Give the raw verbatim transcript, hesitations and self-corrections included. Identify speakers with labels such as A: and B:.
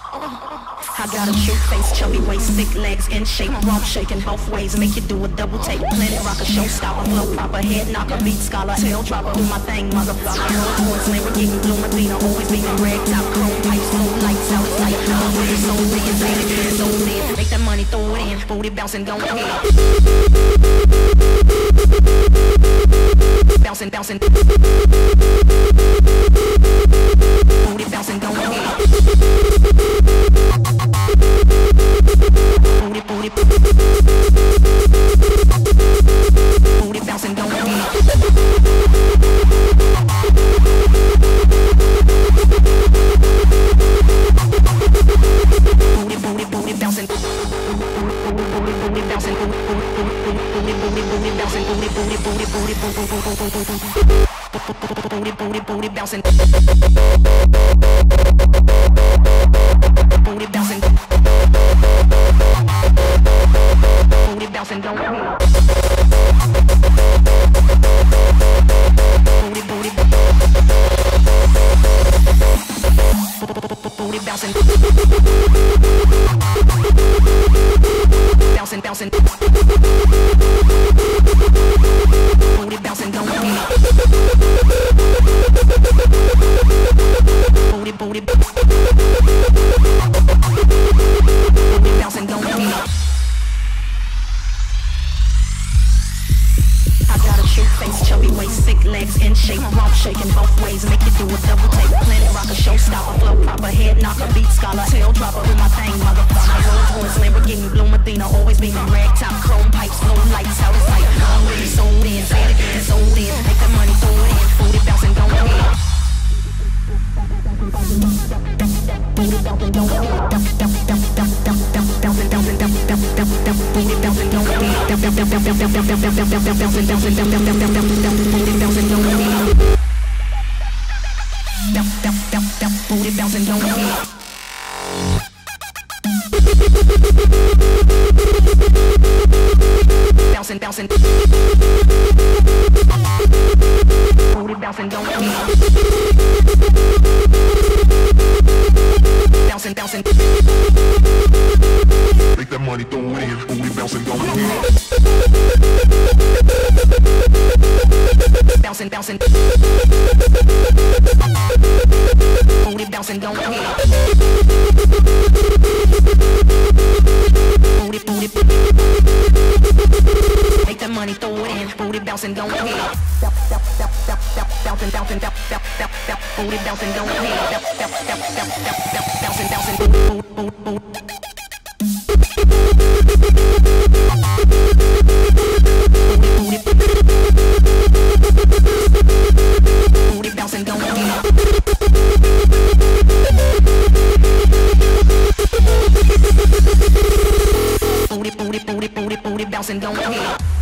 A: I got a cute face, chubby waist, thick legs, in shape, rump shaking both ways, make you do a double take. Planet rocker, showstopper, flow proper, head knocker, beat scholar, tail dropper, do my thing, motherfucker. Rolls Royce, Lamborghini, Blue Medina, always being red top, chrome pipes, low lights, out of sight. I'm with it, so dead, say it again, so dead. Make that money, throw it in, booty bouncing, don't hit. Bouncing, bouncing, booty bouncing, don't hit. Booty, booty, booty bouncing, don't hit. Booty, booty, booty bouncing. Booty, booty bouncing. Booty, booty, booty bouncing. Booty, booty, booty, booty, booty, booty, booty, booty bouncing. Booty bouncing. Booty bouncing, don't hit. Booty, booty, booty bouncing. Bouncing, bouncing. Booty bouncing, don't hit. Booty, booty, booty bouncing, don't hit. Face, chubby waist, thick legs, in shape, rump shaking both ways, make you do a double take. Planet rocker, showstopper, flow proper, head knocker, beat scholar, tail dropper, do my thing, motherfucker. Rolls Royce, Lamborghini, Blue Medina, always being rag top, chrome pipes, low lights, out of sight. I'm really sold in, say it again, sold in. Make that money, throw it in, booty bouncing, don't hit. Booty bouncing, don't hit. Bouncing, bouncing, booty bouncing, don't hit. Bouncing, bouncing, booty bouncing, don't hit. Bouncing, bouncing, booty bouncing, don't hit. Bouncing, bouncing, make that money, throw it in, booty bouncing, don't hit. Bouncing, bouncing, booty bouncing, don't hit. Booty, booty, make that money, throw it in, booty bouncing, don't hit. Bouncing, bouncing, booty bouncing, don't hit. Bouncing, bouncing, booty, booty, booty. Booty bouncing, don't hit. Booty, booty, booty, booty, booty bouncing, don't hit.